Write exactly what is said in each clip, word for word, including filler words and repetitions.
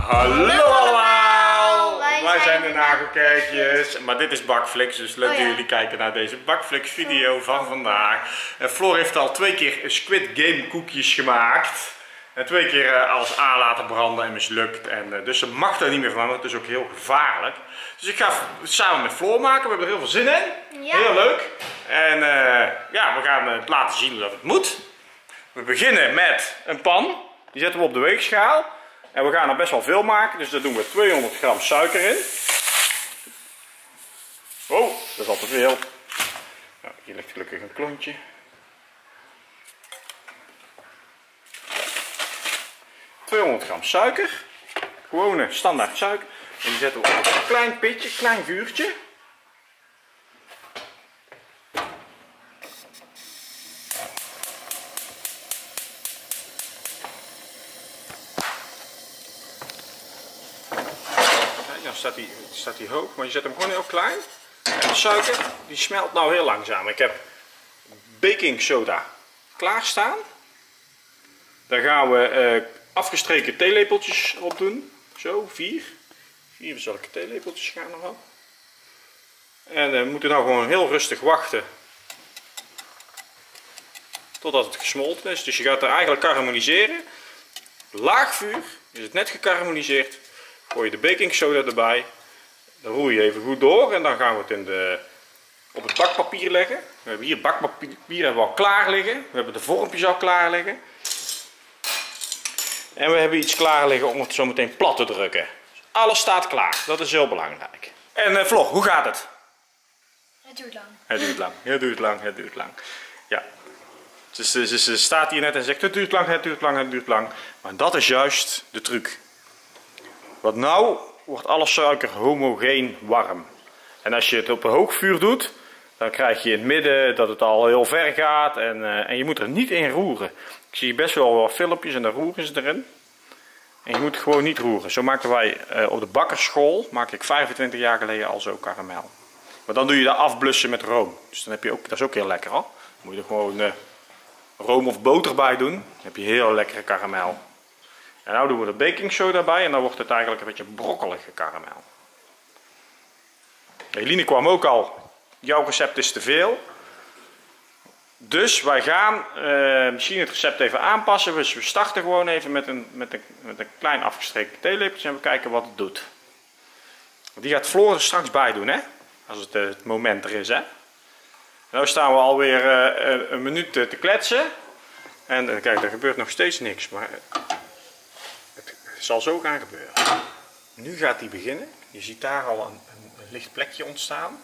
Hallo allemaal! Wij, Wij zijn de Nagelkerkjes, maar dit is Bakflix, dus leuk oh, ja. dat jullie kijken naar deze Bakflix video van vandaag. En Floor heeft al twee keer Squid Game koekjes gemaakt. En twee keer uh, als A laten branden en mislukt. En, uh, dus ze mag daar niet meer van, het is ook heel gevaarlijk. Dus ik ga samen met Floor maken, we hebben er heel veel zin in. Ja. Heel leuk. En uh, ja, we gaan het laten zien dat het moet. We beginnen met een pan, die zetten we op de weegschaal. En we gaan er best wel veel maken, dus daar doen we tweehonderd gram suiker in. Oh, dat is al te veel. Nou, hier ligt gelukkig een klontje. tweehonderd gram suiker. Gewone standaard suiker. En die zetten we op een klein pitje, klein vuurtje. Dan staat hij, staat hij hoog, maar je zet hem gewoon heel klein. En de suiker die smelt nou heel langzaam. Ik heb baking soda klaarstaan. Daar gaan we uh, afgestreken theelepeltjes op doen. Zo, vier. Vier zulke theelepeltjes gaan er wel. En uh, we moeten nou gewoon heel rustig wachten. Totdat het gesmolten is. Dus je gaat er eigenlijk karamelliseren. Laag vuur, is het net gekarameliseerd. Gooi je de baking soda erbij, dan roer je even goed door en dan gaan we het in de, op het bakpapier leggen. We hebben hier bakpapier hebben we al klaar liggen, we hebben de vormpjes al klaar liggen. En we hebben iets klaar liggen om het zo meteen plat te drukken. Dus alles staat klaar, dat is heel belangrijk. En uh, Vlog, hoe gaat het? Het duurt lang. Het duurt lang, het duurt lang, het duurt lang. Ja. Dus ze, ze staat hier net en zegt het duurt lang, het duurt lang, het duurt lang. Maar dat is juist de truc. Want nou wordt alle suiker homogeen warm. En als je het op een hoog vuur doet, dan krijg je in het midden dat het al heel ver gaat. En, uh, en je moet er niet in roeren. Ik zie best wel wat filmpjes en daar roeren ze erin. En je moet gewoon niet roeren. Zo maakten wij uh, op de bakkerschool, maakte ik vijfentwintig jaar geleden al zo karamel. Maar dan doe je dat afblussen met room. Dus dan heb je ook, dat is ook heel lekker hoor. Dan moet je er gewoon uh, room of boter bij doen. Dan heb je heel lekkere karamel. En nu doen we de baking soda bij en dan wordt het eigenlijk een beetje brokkelige karamel. Eline kwam ook al, jouw recept is te veel. Dus wij gaan uh, misschien het recept even aanpassen. Dus we starten gewoon even met een, met een, met een klein afgestreken theelepeltje en we kijken wat het doet. Die gaat Floor er straks bij doen, hè? Als het, uh, het moment er is, hè? Nu staan we alweer uh, een minuut te kletsen. En uh, kijk, er gebeurt nog steeds niks. Maar het zal zo gaan gebeuren. Nu gaat hij beginnen. Je ziet daar al een, een, een licht plekje ontstaan.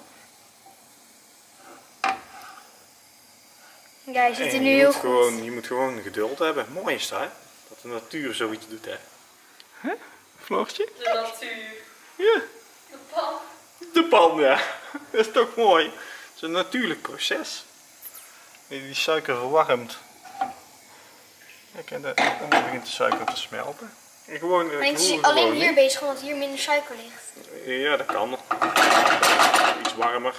Ja, je zit er nu heel goed. Gewoon, je moet gewoon geduld hebben. Mooi is dat, hè? Dat de natuur zoiets doet, hè? Hè? Floortje? De natuur. Ja. De pan. De pan, ja. Dat is toch mooi. Het is een natuurlijk proces. Die suiker verwarmt. Kijk, en dan begint de suiker te smelten. En gewoon, maar je is alleen gewoon hier niet. bezig omdat hier minder suiker ligt. Ja, dat kan nog. Iets warmer.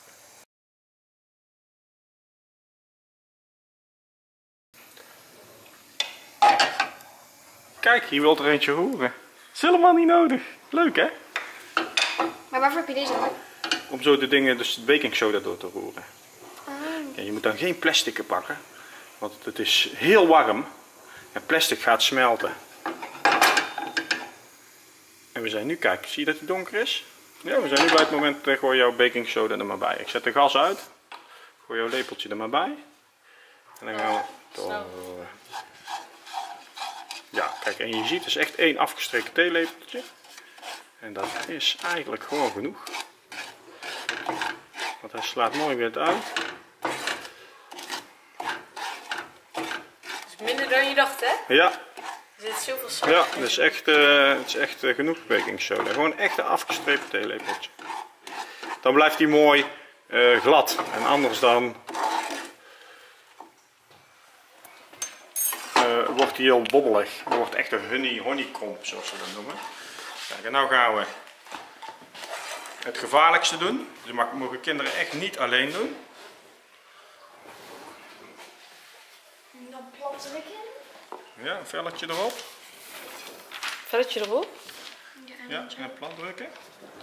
Kijk, hier wil er eentje roeren. Is helemaal niet nodig. Leuk, hè? Maar waarvoor heb je deze dan? Om zo de dingen, dus de baking soda door te roeren. Oh. Ja, je moet dan geen plastic pakken, want het is heel warm. En plastic gaat smelten. En we zijn nu, kijk, zie je dat het donker is? Ja, we zijn nu bij het moment, uh, gooi jouw baking soda er maar bij. Ik zet de gas uit. Gooi jouw lepeltje er maar bij. En dan gaan we door. Ja, kijk, en je ziet, het is echt één afgestreken theelepeltje. En dat is eigenlijk gewoon genoeg. Want hij slaat mooi weer uit. Minder dan je dacht, hè? Ja. Er zit zoveel suiker. Ja, het is echt, uh, het is echt uh, genoeg baking soda. Gewoon echt een afgestreept theelepeltje. Dan blijft hij mooi uh, glad. En anders dan uh, wordt hij heel bobbelig. Het wordt echt een honey, honeycomb, zoals ze dat noemen. Kijk, en nou gaan we het gevaarlijkste doen. Dus dat mogen kinderen echt niet alleen doen. Dan plat drukken. Ja, een velletje erop. Velletje erop. Ja, en plat drukken.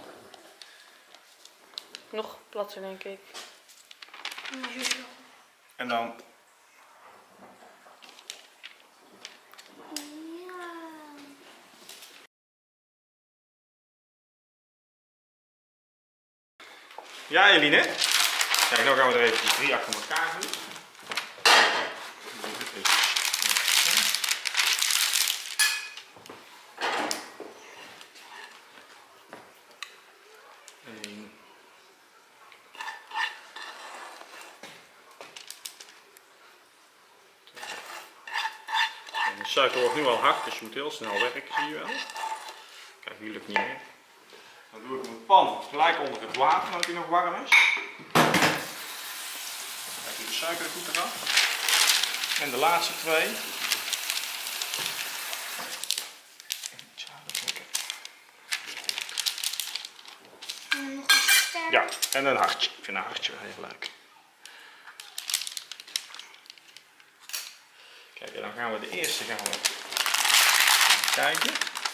Nog platter, denk ik. En dan... Ja, Eline. Kijk, nou gaan we er eventjes drie achter elkaar doen. Eén. En de suiker wordt nu al hard, dus je moet heel snel werken, zie je wel. Kijk, hier lukt niet meer. Dan doe ik mijn pan gelijk onder het water, omdat hij nog warm is. Kijk, de suiker er goed eraf. En de laatste twee. Ja, en een hartje. Ik vind een hartje wel heel leuk. Kijk, en dan gaan we de eerste gaan we kijken.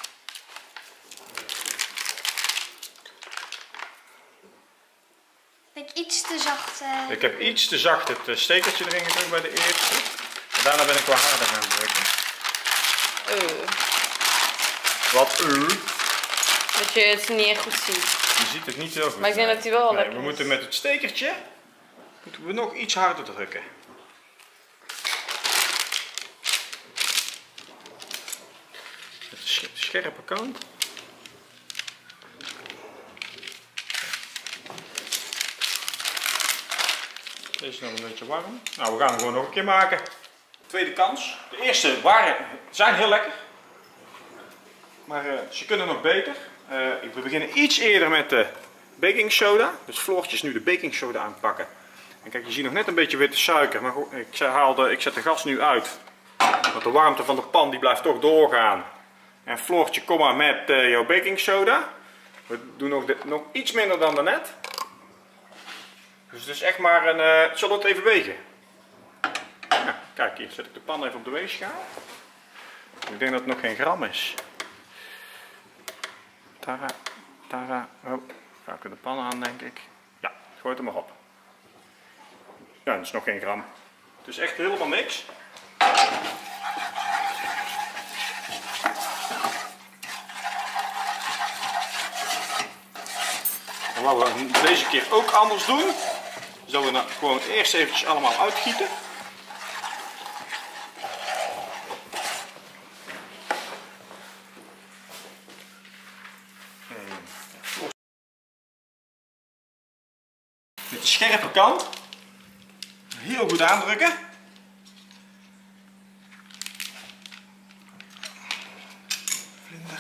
Ik iets te zacht. Uh, Ik heb iets te zacht het stekertje erin gedrukt bij de eerste. En daarna ben ik wel harder gaan drukken. Uh. Wat uh? Dat je het niet echt goed ziet. Je ziet het niet heel goed. Maar ik denk dat hij wel nee, lekker we is. moeten met het stekertje moeten we nog iets harder drukken. Met de scherpe kant. Deze is nog een beetje warm. Nou, we gaan hem gewoon nog een keer maken. Tweede kans. De eerste waren, zijn heel lekker. Maar uh, ze kunnen nog beter. Uh, we beginnen iets eerder met de baking soda. Dus Floortje is nu de baking soda aan het pakken. En kijk, je ziet nog net een beetje witte suiker. Maar goed, ik, haal de, ik zet de gas nu uit. Want de warmte van de pan die blijft toch doorgaan. En Floortje, kom maar met uh, jouw baking soda. We doen nog, de, nog iets minder dan daarnet. Dus het is echt maar een... Uh, zullen we het even wegen? Ja, kijk, hier zet ik de pan even op de weegschaal. Ik denk dat het nog geen gram is. Tara, Tara, oh, ga ik de pan aan, denk ik. Ja, gooi het er maar op. Ja, dat is nog geen gram. Het is echt helemaal niks. En wat we deze keer ook anders doen, is dat we nou gewoon eerst eventjes allemaal uitgieten. Met de scherpe kant heel goed aandrukken. Vlinder.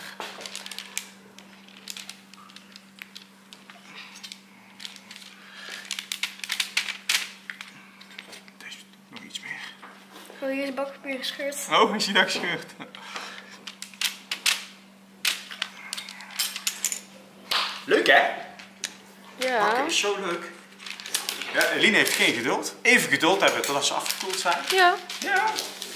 Deze nog iets meer. Oh, hier is bakpapier gescheurd. Oh, is hij dat gescheurd? Leuk hè? Ja. Bakken is zo leuk. Ja, Eline heeft geen geduld. Even geduld hebben totdat ze afgekoeld zijn. Ja. Ja.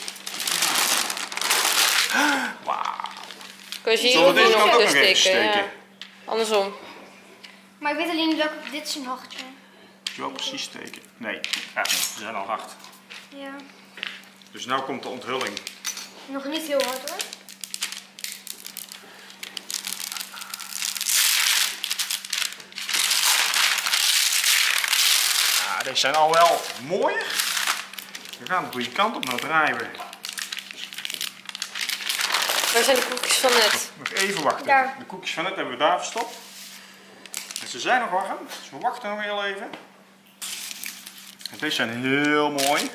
Wauw. Kun je hier Zullen ook we deze nog kant ook een nog even steken? steken? Ja. Andersom. Maar ik weet alleen niet welke. Dit is een hartje. Moet je wel precies steken? Nee, echt niet. Ze zijn al hard. Ja. Dus nu komt de onthulling. Nog niet heel hard hoor. Ja, deze zijn al wel mooier. We gaan de goede kant op. Nou draaien we. Waar zijn de koekjes van net? Nog even wachten. Daar. De koekjes van net hebben we daar verstopt. En ze zijn nog warm, dus we wachten nog heel even. En deze zijn heel mooi.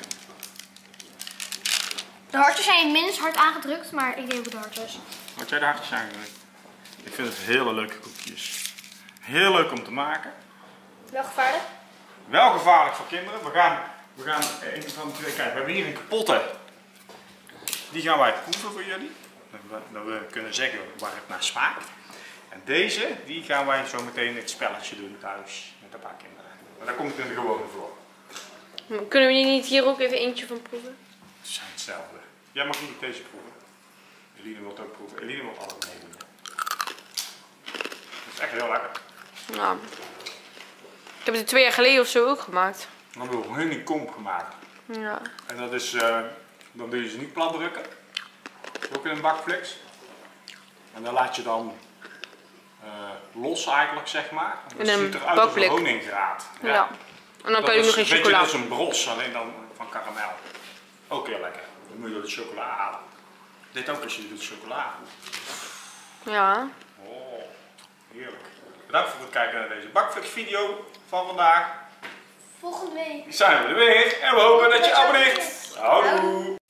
De hartjes zijn minst hard aangedrukt, maar ik denk ook de hartjes. Had jij de hartjes aangedrukt? Ik vind het hele leuke koekjes. Heel leuk om te maken. Wel gevaarlijk? Wel gevaarlijk voor kinderen. We gaan, we gaan een van de twee. Kijk, we hebben hier een kapotte. Die gaan wij proeven voor jullie. Dat we kunnen zeggen waar het naar smaakt. En deze, die gaan wij zo meteen het spelletje doen thuis met een paar kinderen. Maar dan komt het in de gewone voor. Kunnen we niet hier ook even eentje van proeven? Ze zijn hetzelfde. Jij mag niet deze proeven. Eline wil het ook proeven. Eline wil alles meedoen. Het is echt heel lekker. Nou. Ik heb die twee jaar geleden of zo ook gemaakt. Dan hebben we honeycomb gemaakt. Ja. En dat is, uh, dan doe je ze niet plat drukken. Ook in een bakflex. En dan laat je dan uh, los eigenlijk, zeg maar. Dat in een ziet eruit als een bakblik. honinggraat. Ja. ja. En dan kan je is nog geen een chocola. beetje als een bros, alleen dan van karamel. Ook heel lekker. Dan moet je door de chocola halen. Dit ook als je doet chocola. Ja. Oh, heerlijk. Bedankt voor het kijken naar deze bakflex video van vandaag. Volgende week. Zijn we er weer en we hopen dat je abonneert. Houdoe.